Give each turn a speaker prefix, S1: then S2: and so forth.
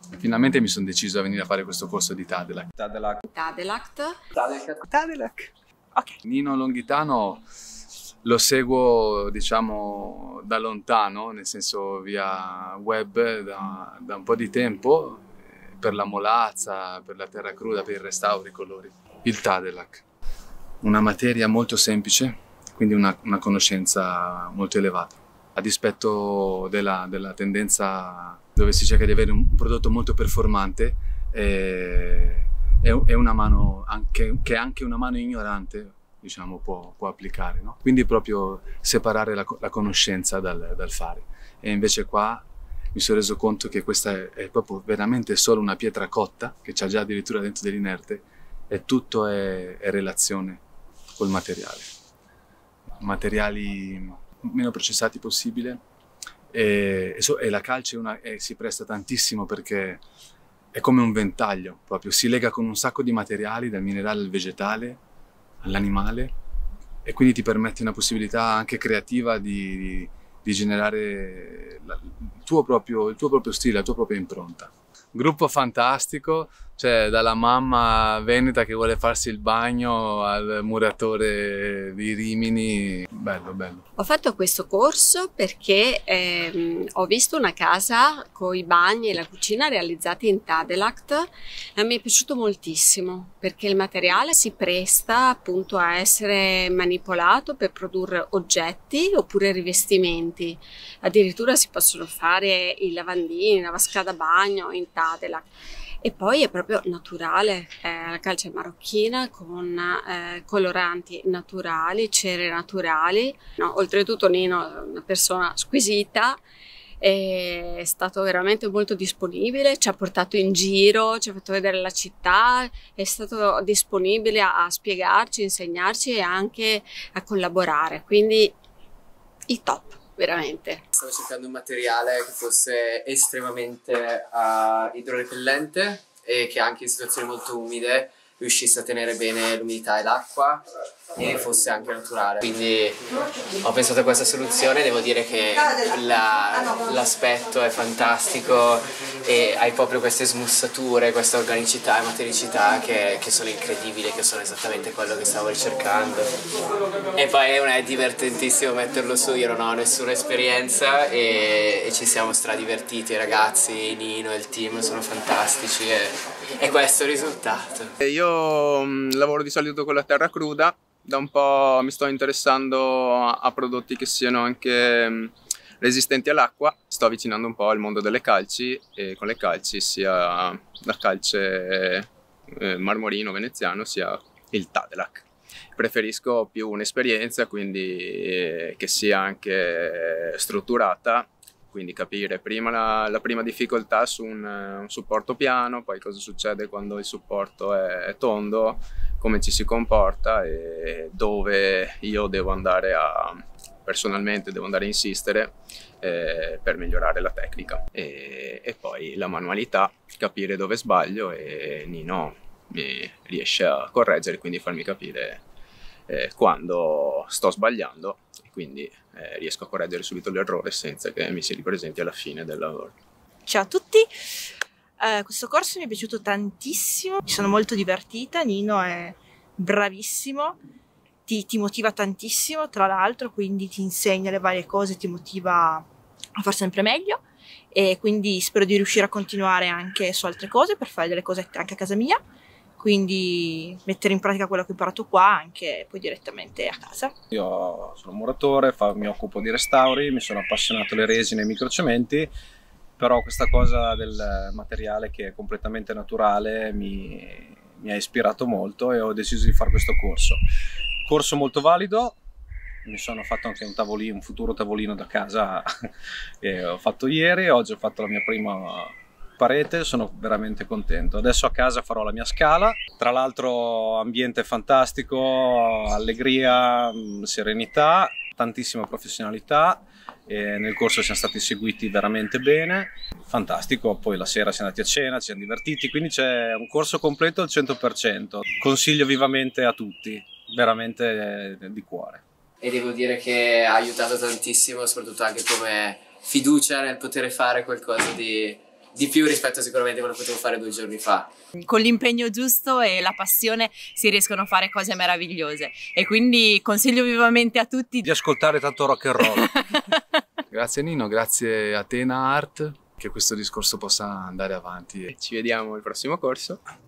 S1: Finalmente mi sono deciso a venire a fare questo corso di Tadelac.
S2: Tadelac. Ok.
S1: Nino Longhitano lo seguo, diciamo, da lontano, nel senso via web da un po' di tempo, per la molazza, per la terra cruda, per il restauro, i colori. Il Tadelac, una materia molto semplice, quindi una conoscenza molto elevata. A dispetto della tendenza dove si cerca di avere un prodotto molto performante, è una mano che anche una mano ignorante, diciamo, può applicare, no? Quindi proprio separare la conoscenza dal fare. E invece qua mi sono reso conto che questa è proprio veramente solo una pietra cotta, che c'ha già addirittura dentro dell'inerte, e tutto è relazione col materiale. Materiali meno processati possibile, e la calce si presta tantissimo perché è come un ventaglio, proprio si lega con un sacco di materiali, dal minerale al vegetale, all'animale, e quindi ti permette una possibilità anche creativa di generare il tuo proprio stile, la tua propria impronta. Gruppo fantastico, cioè dalla mamma veneta che vuole farsi il bagno al muratore di Rimini, bello, bello.
S3: Ho fatto questo corso perché ho visto una casa con i bagni e la cucina realizzati in Tadelac e mi è piaciuto moltissimo perché il materiale si presta appunto a essere manipolato per produrre oggetti oppure rivestimenti. Addirittura si possono fare i lavandini, la vasca da bagno in Tadelac. E poi è proprio naturale, la calce marocchina con coloranti naturali, cere naturali. No, oltretutto Nino è una persona squisita, è stato veramente molto disponibile, ci ha portato in giro, ci ha fatto vedere la città, è stato disponibile a spiegarci, insegnarci e anche a collaborare, quindi il top. Veramente.
S4: Stavo cercando un materiale che fosse estremamente idrorepellente e che anche in situazioni molto umide riuscisse a tenere bene l'umidità e l'acqua e fosse anche naturale. Quindi ho pensato a questa soluzione, devo dire che l'aspetto è fantastico e hai proprio queste smussature, questa organicità e matericità che sono incredibili, che sono esattamente quello che stavo ricercando. E poi è divertentissimo metterlo su, io non ho nessuna esperienza e ci siamo stradivertiti, i ragazzi, Nino e il team sono fantastici e questo è il risultato.
S2: Io lavoro di solito con la terra cruda, da un po' mi sto interessando a prodotti che siano anche resistenti all'acqua, sto avvicinando un po' al mondo delle calci e con le calci sia la calce marmorino veneziano sia il Tadelac. Preferisco più un'esperienza, quindi che sia anche strutturata, quindi capire prima la prima difficoltà su un supporto piano, poi cosa succede quando il supporto è tondo, come ci si comporta e dove io devo andare personalmente devo andare a insistere per migliorare la tecnica e poi la manualità, capire dove sbaglio e Nino mi riesce a correggere, quindi farmi capire quando sto sbagliando e quindi riesco a correggere subito l'errore senza che mi si ripresenti alla fine del lavoro.
S5: Ciao a tutti, questo corso mi è piaciuto tantissimo, mi sono molto divertita, Nino è bravissimo, ti motiva tantissimo tra l'altro, quindi ti insegna le varie cose, ti motiva a far sempre meglio e quindi spero di riuscire a continuare anche su altre cose per fare delle cosette anche a casa mia, quindi mettere in pratica quello che ho imparato qua anche poi direttamente a casa.
S6: Io sono un muratore, mi occupo di restauri, mi sono appassionato alle resine e ai microcementi, però questa cosa del materiale che è completamente naturale mi ha ispirato molto e ho deciso di fare questo corso. Corso molto valido, mi sono fatto anche un futuro tavolino da casa che ho fatto ieri, oggi ho fatto la mia prima parete, sono veramente contento. Adesso a casa farò la mia scala, tra l'altro ambiente fantastico, allegria, serenità, tantissima professionalità. E nel corso siamo stati seguiti veramente bene, fantastico, poi la sera siamo andati a cena, ci siamo divertiti, quindi c'è un corso completo al 100%, consiglio vivamente a tutti, veramente di cuore.
S4: E devo dire che ha aiutato tantissimo, soprattutto anche come fiducia nel poter fare qualcosa di di più rispetto sicuramente a quello che potevo fare 2 giorni fa.
S7: Con l'impegno giusto e la passione si riescono a fare cose meravigliose e quindi consiglio vivamente a tutti
S6: Di ascoltare tanto rock and roll.
S1: Grazie Nino, grazie a Tena Art, che questo discorso possa andare avanti.
S2: Ci vediamo al prossimo corso.